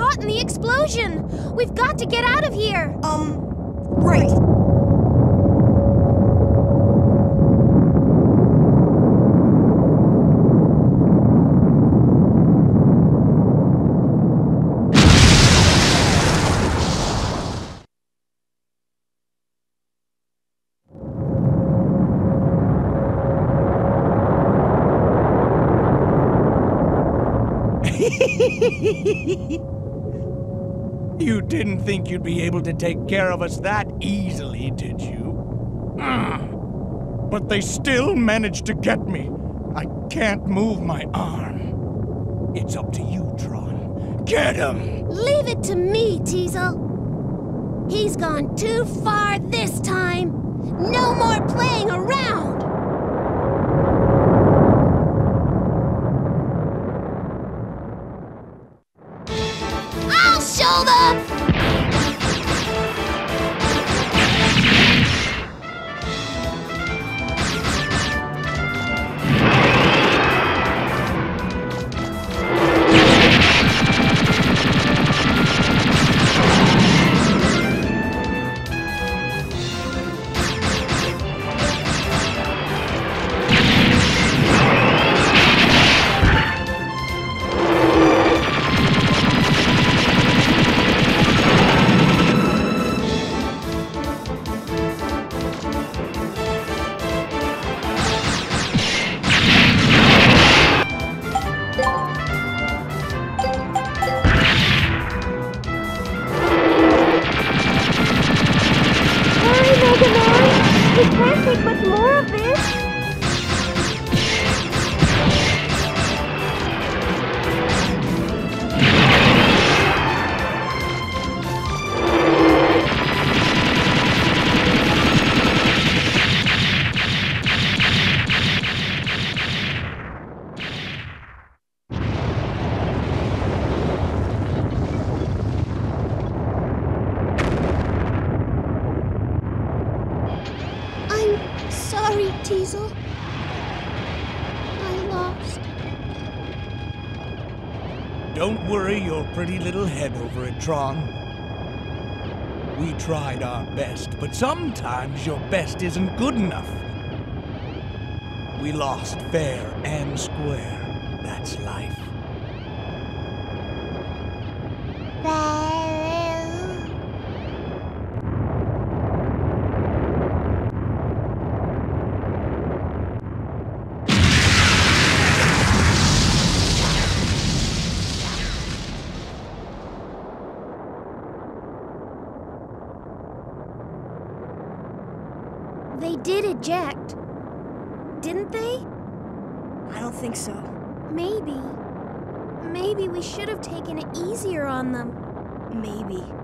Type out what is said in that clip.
caught in the explosion. We've got to get out of here. Right. You didn't think you'd be able to take care of us that easily, did you? But they still managed to get me. I can't move my arm. It's up to you, Tron. Get him! Leave it to me, Teasel. He's gone too far this time. No more playing around. I'll show them! We can't take much more of this. Sorry, Teasel. I lost. Don't worry your pretty little head over it, Tron. We tried our best, but sometimes your best isn't good enough. We lost fair and square. That's life. They did eject, didn't they? I don't think so. Maybe we should have taken it easier on them. Maybe.